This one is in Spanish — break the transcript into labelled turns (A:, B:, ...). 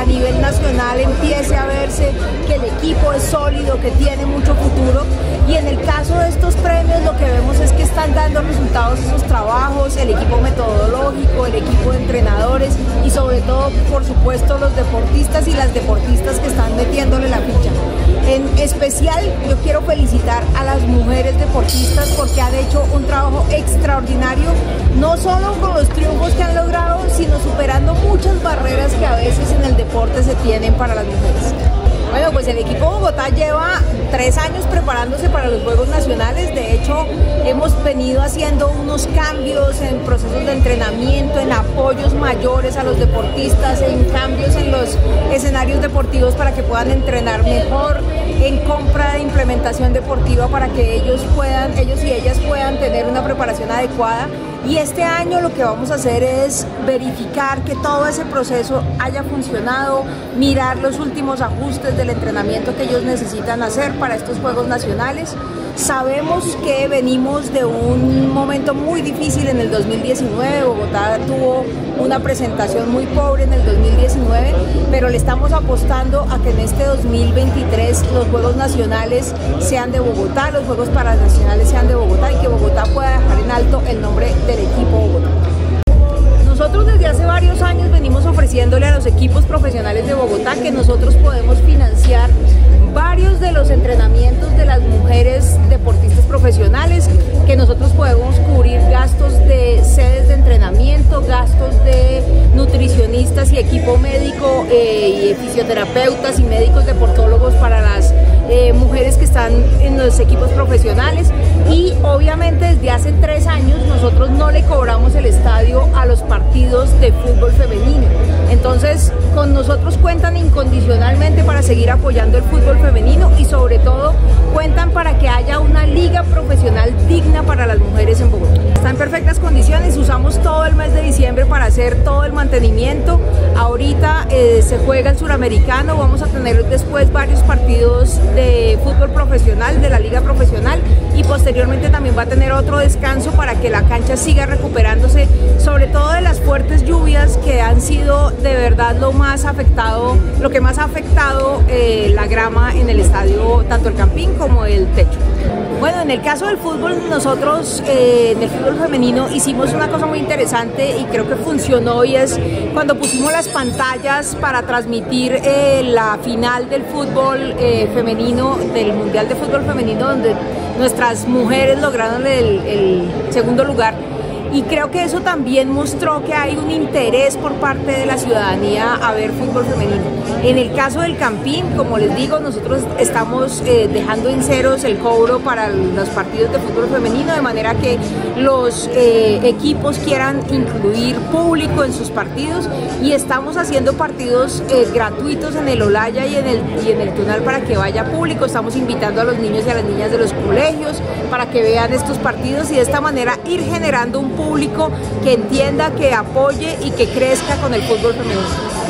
A: nivel nacional empiece a verse que el equipo es sólido, que tiene mucho futuro. Y en el caso de estos premios lo que vemos es que están dando resultados esos trabajos, el equipo metodológico, el equipo de entrenadores y sobre todo, por supuesto, los deportistas y las deportistas que están metiéndole la ficha. En especial yo quiero felicitar a las mujeres deportistas porque han hecho un trabajo extraordinario, no solo con los triunfos que han logrado, sino superando muchas barreras que a veces en el deporte se tienen para las mujeres. Bueno, pues el equipo Bogotá lleva 3 años preparándose para los Juegos Nacionales. De hecho, hemos venido haciendo unos cambios en procesos de entrenamiento, en apoyos mayores a los deportistas, en cambios en los escenarios deportivos para que puedan entrenar mejor, en compra de implementación deportiva para que ellos y ellas puedan tener una preparación adecuada. Y este año lo que vamos a hacer es verificar que todo ese proceso haya funcionado, mirar los últimos ajustes del entrenamiento que ellos necesitan hacer para estos Juegos Nacionales. Sabemos que venimos de un momento muy difícil en el 2019, Bogotá tuvo una presentación muy pobre en el 2019, pero le estamos apostando a que en este 2023 los Juegos Nacionales sean de Bogotá, los Juegos Paranacionales sean de Bogotá y que Bogotá pueda dejar en alto el nombre del equipo Bogotá. Nosotros desde hace varios años venimos ofreciéndole a los equipos profesionales de Bogotá que nosotros podemos financiar varios de los entrenamientos de las mujeres deportistas profesionales, que nosotros podemos cubrir gastos de sedes de entrenamiento, gastos de nutricionistas y equipo médico y fisioterapeutas y médicos deportólogos para las mujeres que están en los equipos profesionales. Y obviamente desde hace 3 años nosotros no le cobramos el estadio a los partidos de fútbol femenino. Entonces con nosotros cuentan incondicionalmente para seguir apoyando el fútbol femenino y sobre todo cuentan para que haya una liga profesional digna para las mujeres en Bogotá. Está en perfectas condiciones, usamos todo el mes de diciembre para hacer todo el mantenimiento. Ahorita se juega el suramericano, vamos a tener después varios partidos de fútbol profesional, de la liga profesional, y posteriormente también va a tener otro descanso para que la cancha siga recuperándose, sobre todo de las fuertes lluvias que han sido de verdad lo que más ha afectado la grama en el estadio, tanto el campín como el techo. Bueno, en el caso del fútbol, nosotros en el fútbol femenino hicimos una cosa muy interesante y creo que funcionó, y es cuando pusimos las pantallas para transmitir la final del fútbol femenino, del Mundial de Fútbol Femenino, donde nuestras mujeres lograron el segundo lugar. Y creo que eso también mostró que hay un interés por parte de la ciudadanía a ver fútbol femenino. En el caso del campín, como les digo, nosotros estamos dejando en ceros el cobro para los partidos de fútbol femenino, de manera que los equipos quieran incluir público en sus partidos, y estamos haciendo partidos gratuitos en el Olaya y en el Tunal para que vaya público. Estamos invitando a los niños y a las niñas de los colegios para que vean estos partidos y de esta manera ir generando un público que entienda, que apoye y que crezca con el fútbol femenino.